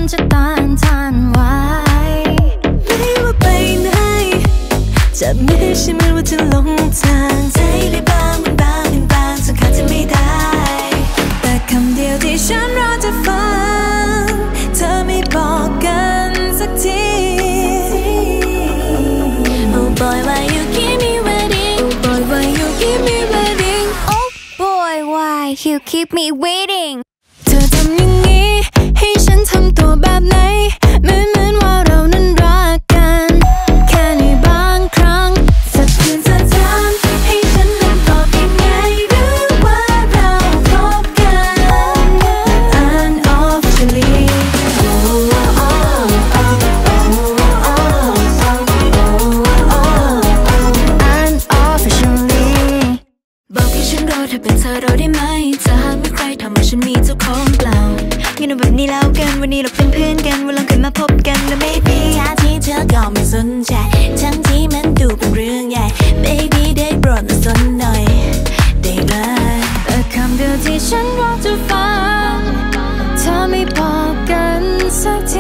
จะต้านทานไว้ไม่ว่าไปไหนจับมือฉันเหมือนว่าจะลงทางใจได้บ้างมันบางสักครั้งจะไม่ได้แต่คำเดียวที่ฉันรอจะฟังเธอไม่บอกกันสักที Oh boy why you keep me waiting Oh boy why you keep me waiting Oh boy why you keep me waiting เธอทำอย่างนี้ให้ฉันทำตัวแบบไหนเหมือนว่าเรานั้นรักกันแค่ในบางครั้งสักคืนเธอถามให้ฉันนั้นตอบยังไงหรือว่าเราพบกัน Unofficially Unofficially บอกให้ฉันรอถ้าเป็นเธอรอได้ไหมจะหากมีใครทำให้ฉันมีเจ้าของเปล่างั้นเอาแบบนี้แล้วกันวันนี้เราเป็นเพื่อนกันวันหลังเคยมาพบกันแล้ว Baby ท่าที่เธอก็ไม่สนใจทั้งที่มันดูเป็นเรื่องใหญ่ Baby ได้โปรดมาสนหน่อยได้ไหมแต่คำเดียวที่ฉันรอจะฟังเธอไม่บอกกันสักที